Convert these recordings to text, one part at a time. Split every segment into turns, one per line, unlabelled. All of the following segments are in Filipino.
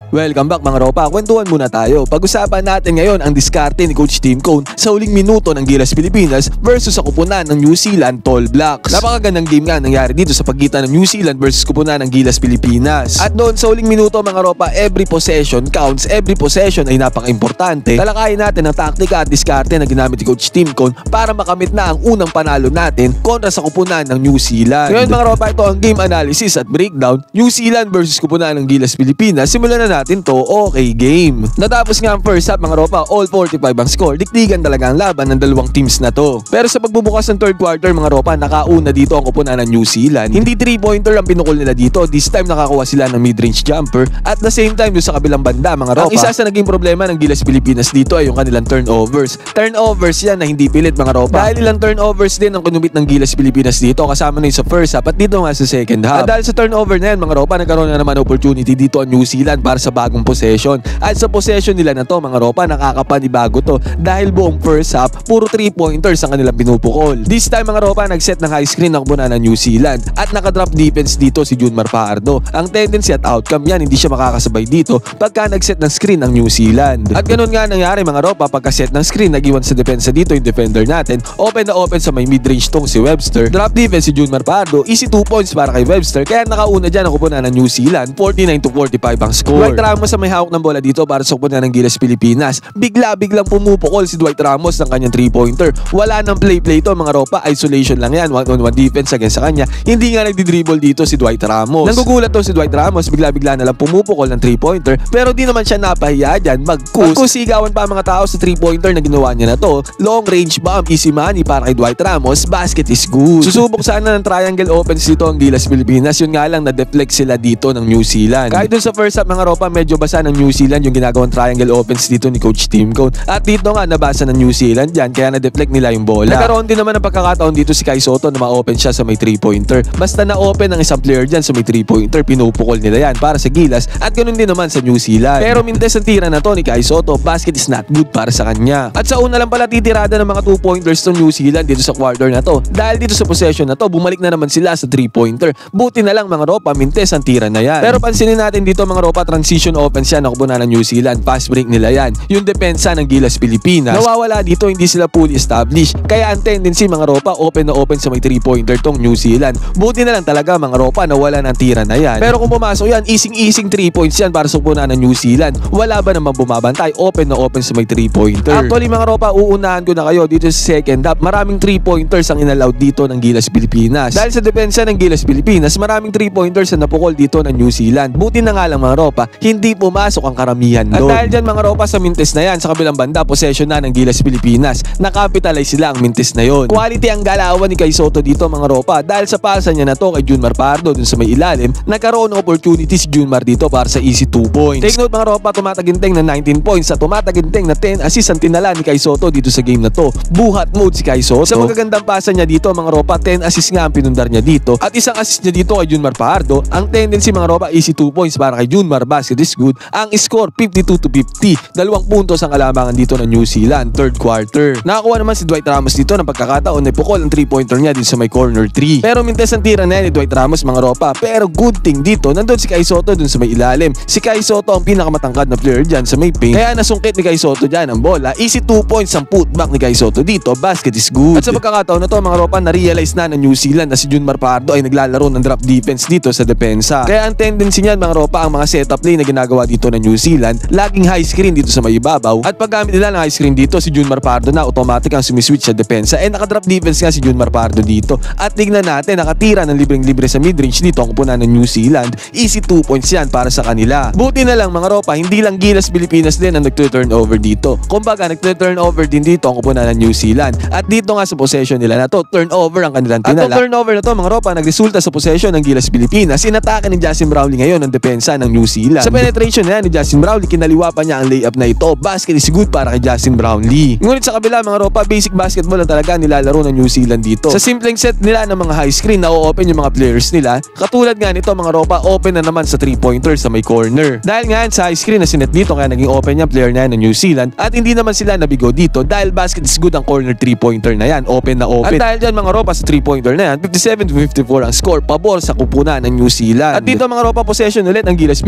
Welcome back mga ropa, kwentuhan muna tayo. Pag-usapan natin ngayon ang diskarte ni Coach Tim Cone sa huling minuto ng Gilas Pilipinas versus sa kupunan ng New Zealand Tall Blacks. Napakagandang game nga nangyari dito sa pagitan ng New Zealand versus kupunan ng Gilas Pilipinas. At doon sa huling minuto mga ropa, every possession counts, every possession ay napaka-importante. Talakayin natin ang taktika at diskarte na ginamit ni Coach Tim Cone para makamit na ang unang panalo natin kontra sa kupunan ng New Zealand. Ngayon mga ropa, ito ang game analysis at breakdown. New Zealand versus kupunan ng Gilas Pilipinas. Simulan na natin to. Okay game. Natapos nga ang first half mga ropa, all 45 ang score. Dikdigan talaga ang laban ng dalawang teams na to. Pero sa pagbubukas ng third quarter mga ropa, nakauna dito ang kupunan ng New Zealand. Hindi 3-pointer ang pinukol nila dito. This time nakakuha sila ng mid-range jumper. At the same time doon sa kabilang banda mga ropa, ang isa sa naging problema ng Gilas Pilipinas dito ay yung kanilang turnovers. Turnovers yan na hindi pilit mga ropa. Dahil ilang turnovers din ang kinumit ng Gilas Pilipinas dito, kasama na yung sa first half at dito nga sa second half. At dahil sa turnover na yan mga ropa, nagkaroon na naman opportunity dito ang New Zealand para sa bagong possession. At sa possession nila na to mga ropa, nakakapanibago to dahil buong first half puro 3-pointers ang kanilang pinupukol. This time mga ropa, nagset ng high screen ang kupunan ng New Zealand at nakadrop defense dito si Junmar Fajardo. Ang tendency at outcome yan, hindi siya makakasabay dito pagka nagset ng screen ng New Zealand. At ganun nga nangyari mga ropa, pagka set ng screen, nag-iwan sa depensa dito yung defender natin. Open na open sa may mid-range tong si Webster. Drop defense si Junmar Fajardo, easy 2 points para kay Webster, kaya nakauna dyan ang kupunan ng New Zealand. 49-45 ang score. Dwight Ramos sa may hawak ng bola dito para sa kupunan ng Gilas Pilipinas. Biglang pumupukol si Dwight Ramos ng kanyang 3-pointer. Wala nang play to mga ropa, isolation lang yan, 1-on-1 defense against sa kanya. Hindi nga nagdi-dribble dito si Dwight Ramos. Nanggugulat to si Dwight Ramos, bigla na lang pumupukol ng 3-pointer, pero di naman siya napahiya dyan, magkusigawan pa mga tao sa 3-pointer na ginawa niya na to. Long range bomb, easy money para kay Dwight Ramos, basket is good. Susubok sana ng triangle offense dito ang Gilas Pilipinas, yun nga lang na-deflect sila dito ng New Zealand. Kahit dun sa first half mga ropa, medyo basa ng New Zealand yung ginagawang triangle offense dito ni Coach Tim Cone. At dito nga nabasa ng New Zealand dyan, kaya na-deflect nila yung bola. Nagkaroon din naman ng pagkakataon dito si Kai Sotto na ma-open siya sa may 3-pointer. Basta na-open ng isang player dyan sa may 3-pointer, pinupukol nila yan para sa Gilas at ganun din naman sa New Zealand. Pero mintes ang tira na to ni Kai Sotto, basket is not good para sa kanya. At sa una lang pala titirada ng mga 2-pointers to New Zealand dito sa quarter na to. Dahil dito sa possession na to, bumalik na naman sila sa 3-pointer. Buti na lang mga ropa, mintes ang tira na yan. Pero pansinin natin dito mga ropa, transition offense yan na kupunan ng New Zealand, fast break nila yan. Yung depensa ng Gilas Pilipinas, nawawala dito, hindi sila fully established. Kaya ang tendency mga ropa, open na open sa may 3-pointer tong New Zealand. Buti na lang talaga mga ropa, nawala ng tira na yan. Pero kung pumasok yan, easing 3 points yan para sa kupunan ng New Zealand. Wala ba naman bumabantay, open na open sa may 3-pointer. Actually mga ropa, uunahan ko na kayo dito sa second half. Maraming 3-pointers ang inallowed dito ng Gilas Pilipinas. Dahil sa depensa ng Gilas Pilipinas, maraming 3-pointers na napukol dito ng New Zealand. Buti na nga lang mga ropa, hindi pumasok ang karamihan doon. At dahil dyan mga ropa, sa mintes na yan, sa kabilang banda, possession na ng Gilas Pilipinas. Nakapitalize sila ang mintes na yon. Quality ang galawan ni Kai Sotto dito mga ropa. Dahil sa pasa niya na to kay Junmar Fajardo dun sa may ilalim, nagkaroon ng opportunity si Junmar dito para sa easy 2 points. Take note mga ropa, tumataginteng na 19 points at tumataginteng na 10 assists ang tinala ni Kai Sotto dito sa game na to. Buhat mode si Kai Sotto. Sa magagandang pasa niya dito mga ropa, 10 assists nga ang pinundar niya dito at isang assist niya dito kay Junmar Fajardo. Ang tendency mga ropa, easy 2 points para kay Junmar, basket is good. Ang score 52-50. 2 puntos ang kalamangan dito ng New Zealand third quarter. Nakakuha naman si Dwight Ramos dito ng pagkakataon na ipukol ang 3-pointer niya dito sa may corner 3. Pero mintes ang tira na yan ni Dwight Ramos mga ropa. Pero good thing dito, nandun si Kai Sotto dun sa may ilalim. Si Kai Sotto ang pinakamatangkad na player dyan sa may paint. Kaya nasungkit ni Kai Sotto dyan ang bola. Easy 2 points ang putback ni Kai Sotto dito. Basket is good. At sa pagkakataon na to mga ropa, na-realize na ng New Zealand na si Junmar Fajardo ay naglalaro ng drop defense dito sa depensa. Kaya ang tendency niyan mga ropa, ang mga setup play na ginagawa dito ng New Zealand, laging high screen dito sa may ibabaw. At paggamit nila ng high screen dito, si Junmar Fajardo na automatic ang sumiswitch sa depensa. Nakadrop defense nga si Junmar Fajardo dito. At tignan natin, nakatira ng libreng-libre sa midrange dito ang kupunan ng New Zealand. Easy 2 points yan para sa kanila. Buti na lang mga ropa, hindi lang Gilas Pilipinas din ang nag-turnover dito. Kumbaga, nag-turnover din dito ang kupunan ng New Zealand. At dito nga sa possession nila na to, turnover ang kanilang tinala. At ang turnover na to mga ropa, nagresulta sa possession ng Gilas Pilipinas. Inatake ni Justin Brownlee ngayon ang depensa ng New Zealand. Sa penetration na yan ni Justin Brownlee, kinaliwa pa niya ang layup na ito. Basket is good para kay Justin Brownlee. Ngunit sa kabila mga ropa, basic basketball lang talaga nilalaro ng New Zealand dito. Sa simpleng set nila ng mga high screen, na-open yung mga players nila. Katulad nga nito mga ropa, open na naman sa 3-pointers sa may corner. Dahil nga sa high screen na sinet dito, kaya naging open yung player na yan ng New Zealand. At hindi naman sila nabigo dito dahil basket is good ang corner 3-pointer na yan. Open na open. At dahil dyan mga ropa sa 3-pointer na yan, 57-54 ang score, pabor sa kupunan ng New Zealand. At dito mga ropa, possession ulit ng Gilas Pilipinas.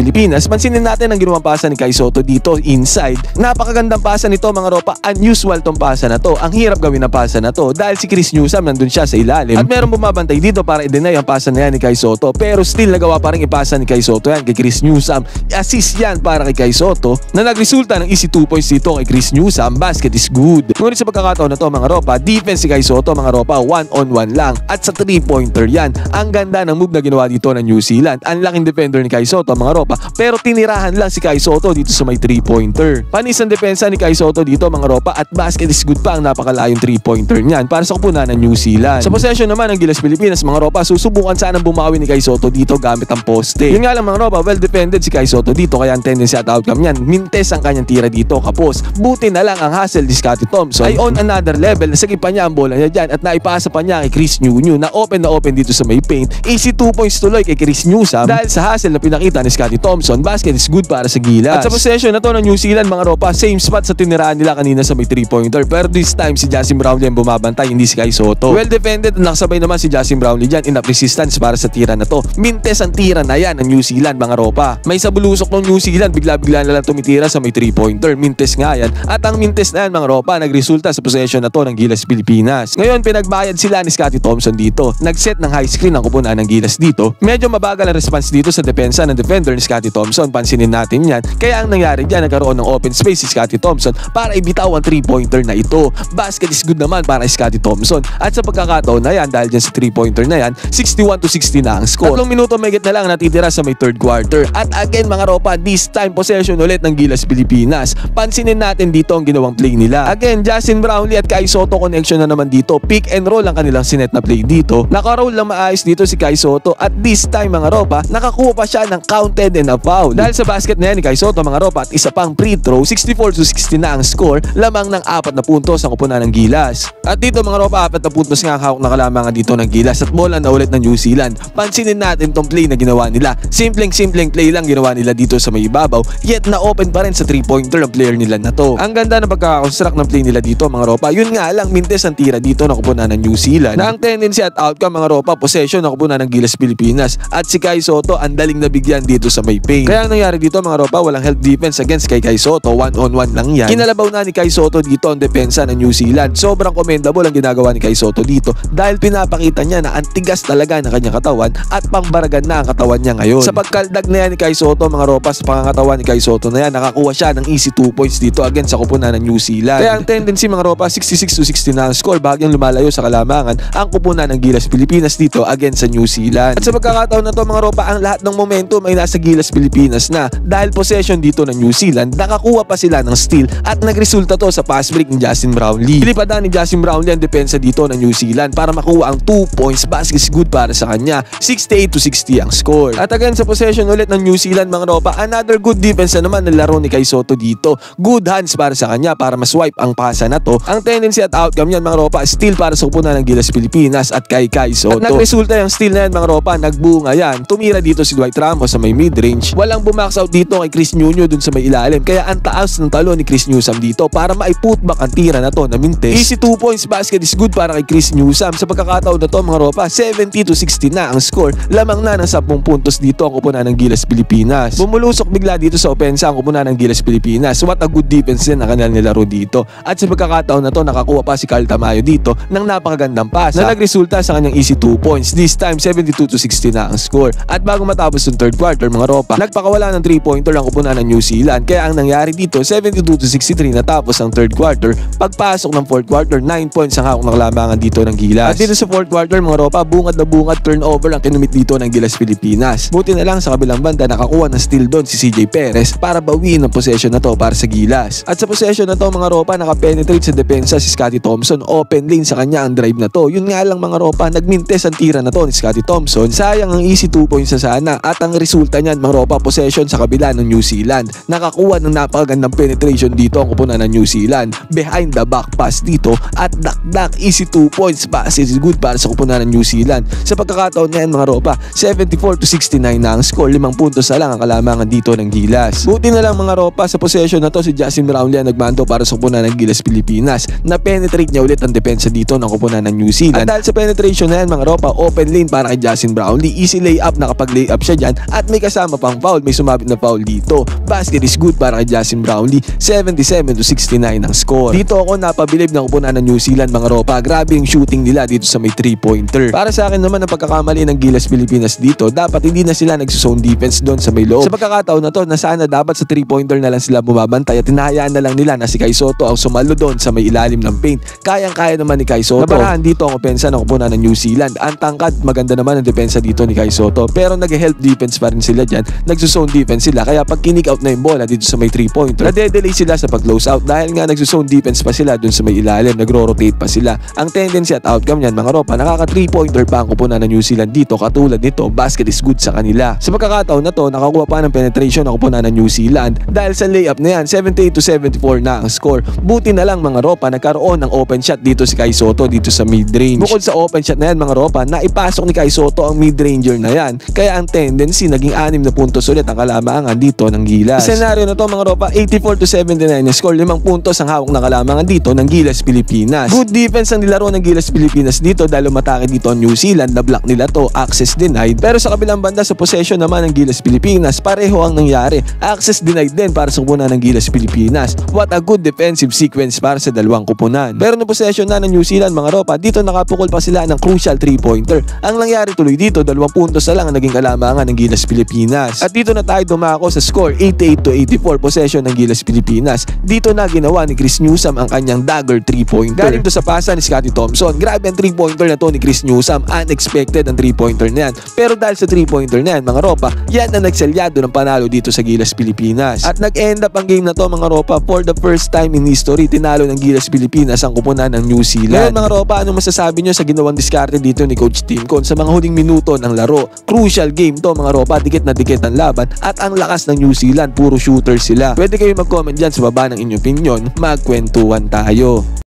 pansinin natin ang ginawang pasa ni Kai Sotto dito inside. Napakagandang pasa nito mga ropa. Unusual tong pasa na to. Ang hirap gawin ng pasa na to dahil si Chris Newsome nandun siya sa ilalim. At meron bumabantay dito para i-deny ang pasa na yan ni Kai Sotto. Pero still nagawa pa rin ipasa ni Kai Sotto yan kay Chris Newsome. Assist yan para kay Kai Sotto na nagresulta ng easy 2 points dito kay Chris Newsome. Basket is good. Ngunit sa pagkakataon na to mga ropa, defense si Kai Sotto mga ropa, 1-on-1 lang. At sa 3-pointer yan. Ang ganda ng move na ginawa dito ng New Zealand. Ang laking defender ni Kai Sotto mga ropa. Pero tinirahan lang si Kai Sotto dito sa may 3-pointer. Panis ang depensa ni Kai Sotto dito mga ropa at basket is good pa ang napakalayong 3-pointer niyan para sa kupunan ng New Zealand. Sa possession naman ng Gilas Pilipinas mga ropa, susubukan sanang bumawi ni Kai Sotto dito gamit ang poste. Yun nga lang mga ropa, well defended si Kai Sotto dito kaya ang tendency at outcome niyan, mintes ang kanyang tira dito kapos. Buti na lang ang hustle ni Scottie Thompson ay on another level, nasagip pa niya ang bola niya dyan at naipasa pa niya kay Chris Newsome na open dito sa may paint. Easy 2 points tuloy kay Chris Newsome dahil sa hustle na pinakita ni Scottie Thompson. Basket is good para sa Gilas. At sa possession na to ng New Zealand mga ropa, same spot sa tiniraan nila kanina sa may 3-pointer. Pero this time si Justin Brownlee ang bumabantay, hindi si Kai Sotto. Well defended, nakasabay naman si Justin Brownlee dyan, enough resistance para sa tira na to. Mintes ang tira na yan ng New Zealand mga ropa. May sabulusok ng New Zealand, bigla-bigla na lang tumitira sa may 3-pointer. Mintes nga yan. At ang mintes na yan mga ropa, nagresulta sa possession na to ng Gilas Pilipinas. Ngayon pinagbayad sila ni Scottie Thompson dito. Nagset ng high screen ang kupunan ng Gilas dito. Medyo mabagal ang response dito sa depensa ng defender ni Scottie Thompson. Pansinin natin yan. Kaya ang nangyari dyan, nagkaroon ng open space si Scottie Thompson para ibitaw ang 3-pointer na ito. Basket is good naman para kay Scottie Thompson. At sa pagkakataon na yan, dahil dyan sa 3-pointer na yan, 61-60 na ang score. 3 minuto mahigit na lang natitira sa may 3rd quarter. At again mga ropa, this time possession ulit ng Gilas Pilipinas. Pansinin natin dito ang ginawang play nila. Again, Justin Brownlee at Kai Sotto connection na naman dito. Pick and roll ang kanilang sinet na play dito. Nakaroll lang maayos dito si Kai Sotto at this time mga ropa, nakakuha pa siya ng counted and a foul. Dahil sa basket na yan ni Kai Sotto mga ropa at isa pang free throw, 64-60 na ang score, lamang ng 4 na puntos ang kupunan ng Gilas. At dito mga ropa, 4 na puntos nga ang hawak na kalamangan dito ng Gilas at bola na ulit ng New Zealand. Pansinin natin tong play na ginawa nila. Simpleng play lang ginawa nila dito sa may ibabaw, yet na open pa rin sa 3-pointer ang player nila na to. Ang ganda ng pagkakakonstruct ng play nila dito mga ropa. Yun nga lang, mintes ang tira dito na kupunan ng New Zealand. Na ang tendency at outcome mga ropa, possession na kupunan ng Gilas Pilipinas at si Kai Sotto ang daling nabigyan dito sa may paint. Kaya ang nangyari dito mga ropa, walang help defense against kay Kai Sotto, 1-on-1 lang yan. Kinalabaw na ni Kai Sotto dito ang depensa ng New Zealand. Sobrang commendable ang ginagawa ni Kai Sotto dito dahil pinapakita niya na ang tigas talaga ng kanyang katawan at pangbaragan na ang katawan niya ngayon. Sa pagkaldag na yan ni Kai Sotto mga ropa, sa pangangatawan ni Kai Sotto na yan, nakakuha siya ng easy 2 points dito against sa kupunan ng New Zealand. Kaya ang tendency mga ropa, 66-60 na ang score, bahagyang lumalayo sa kalamangan ang kupunan ng Gilas Pilipinas dito against sa New Zealand. At sa pagkakataon na to mga ropa, ang lahat ng momentum ay nasa Gilas Pilipinas na dahil possession dito ng New Zealand, nakakuha pa sila ng steal at nagresulta to sa pass break ni Justin Brownlee. Pilipadan ni Justin Brownlee ang depensa dito ng New Zealand para makuha ang 2 points. Basket is good para sa kanya, 68-60 ang score. At again sa possession ulit ng New Zealand mga ropa, another good defense na naman ng laro ni Kai Sotto dito. Good hands para sa kanya para maswipe ang pasa na to. Ang tendency at outcome yan mga ropa, steal para sa kupunan ng Gilas Pilipinas at kay Kai Sotto. At nagresulta yung steal na yan mga ropa, nagbunga yan. Tumira dito si Dwight Ramos sa may mid-range. Walang bumax out dito kay Chris Newsome dun sa may ilalim. Kaya ang taas ng talo ni Chris Newsome dito para maiputback ang tira na to na mintes. Easy 2 points, basket is good para kay Chris Newsome. Sa pagkakataon na to mga ropa, 70-60 na ang score. Lamang na ng 10 puntos dito ang kupunan ng Gilas Pilipinas. Bumulusok bigla dito sa opensa ang kupunan ng Gilas Pilipinas. What a good defense din ang kanilang nilaro dito. At sa pagkakataon na to, nakakuha pa si Carl Tamayo dito ng napakagandang pasa na nagresulta sa kanyang easy 2 points. This time 72-60 na ang score. At bago matapos yung 3rd quarter mga ropa, nagpakawala ng 3-pointer ang kupunan ng New Zealand. Kaya ang nangyari dito, 72-63 natapos ang 3rd quarter. Pagpasok ng 4th quarter, 9 points ang hawak ng kalamangan dito ng Gilas. At dito sa 4th quarter mga ropa, bungad na bungad turnover ang kinumit dito ng Gilas Pilipinas. Buti na lang sa kabilang banda nakakuha ng steal doon si CJ Perez para bawiin ang possession na to para sa Gilas. At sa possession na to mga ropa, nakapenetrate sa depensa si Scottie Thompson. Open lane sa kanya ang drive na to. Yun nga lang mga ropa, nagmintes ang tira na to ni Scottie Thompson. Sayang ang easy 2 points sa sana at ang resulta niyan mga ropa, possession sa kabila ng New Zealand. Nakakuha ng napakagandang penetration dito ang kupunan ng New Zealand. Behind the back pass dito at dakdak easy 2 points. Pass is good para sa kupunan ng New Zealand. Sa pagkakataon niyan mga ropa, 74-69 na ang score. 5 puntos na lang ang kalamangan dito ng Gilas. Buti na lang mga ropa, sa possession na to si Justin Brownlee ang nagmanto para sa kupunan ng Gilas Pilipinas. Na-penetrate niya ulit ang depensa dito ng kupunan ng New Zealand. At dahil sa penetration na yan mga ropa, open lane para kay Justin Brownlee. Easy layup, nakapag-layup siya dyan at may kasama pang foul foul, may sumabit na foul dito. Basket is good para kay Justin Brownlee, 77-69 ang score. Dito ako napabilib ng kupunan ng New Zealand mga ropa. Grabe yung shooting nila dito sa may 3-pointer. Para sa akin naman ang pagkakamali ng Gilas Pilipinas dito, dapat hindi na sila nagsusone defense doon sa may loob. Sa pagkakataon na to, na sana dapat sa 3-pointer na lang sila bumabantay at hinahayaan na lang nila na si Kai Sotto ang sumalo doon sa may ilalim ng paint. Kayang-kaya naman ni Kai Sotto. Nabarahan dito ang opensa ng kupunan ng New Zealand. Ang tangkad, maganda naman ang depensa dito ni Kai Sotto, pero nag-help defense pa rin sila dyan. Nagsusone defense sila, kaya pag kinik out na yung bola dito sa may 3-pointer, nade-delay sila sa pag-close out dahil nga nagsusone defense pa sila doon sa may ilalim, nagro-rotate pa sila. Ang tendency at outcome niyan mga ropa, nakaka 3-pointer pa ang kupunan ng New Zealand dito. Katulad nito, basket is good sa kanila. Sa pagkakataon na to, nakakuha pa ng penetration ang kupunan ng New Zealand dahil sa layup na yan, 78-74 na ang score. Buti na lang mga ropa, nagkaroon ng open shot dito si Kai Sotto dito sa mid-range. Bukod sa open shot na yan mga ropa, naipasok ni Kai Sotto ang mid-ranger na yan. Kaya ang tendency, naging 6 na puntos ulit ang kalamangan dito ng Gilas. Sa senaryo na to mga ropa, 84-79 na score, 5 puntos ang hawak na kalamangan dito ng Gilas Pilipinas. Good defense ang nilaro ng Gilas Pilipinas dito dahil umatake dito ang New Zealand, na block nila to, access denied. Pero sa kabilang banda sa possession naman ng Gilas Pilipinas, pareho ang nangyari. Access denied din para sa kupunan ng Gilas Pilipinas. What a good defensive sequence para sa dalawang kupunan. Pero no possession na ng New Zealand mga ropa, dito nakapukol pa sila ng crucial 3-pointer. Ang nangyari tuloy dito, 2 puntos na lang ang naging kalamangan ng Gilas Pilipinas. At dito na tayo dumako sa score, 88-84 possession ng Gilas Pilipinas. Dito na ginawa ni Chris Newsome ang kanyang dagger 3-pointer. Galing to sa pasa ni Scottie Thompson. Grabe ang 3-pointer na to ni Chris Newsome. Unexpected ang 3-pointer na yan. Pero dahil sa 3-pointer na yan mga ropa, yan ang nagselyado ng panalo dito sa Gilas Pilipinas. At nag-end up ang game na to mga ropa, for the first time in history, tinalo ng Gilas Pilipinas ang kupunan ng New Zealand. Ngayon mga ropa, anong masasabi nyo sa ginawang diskarte dito ni Coach Tim Cone sa mga huling minuto ng laro? Crucial game to mga ropa, dikit na dikit ang laban at ang lakas ng New Zealand, puro shooter sila. Pwede kayo mag-comment dyan sa baba ng inyong opinion, magkwentuhan tayo.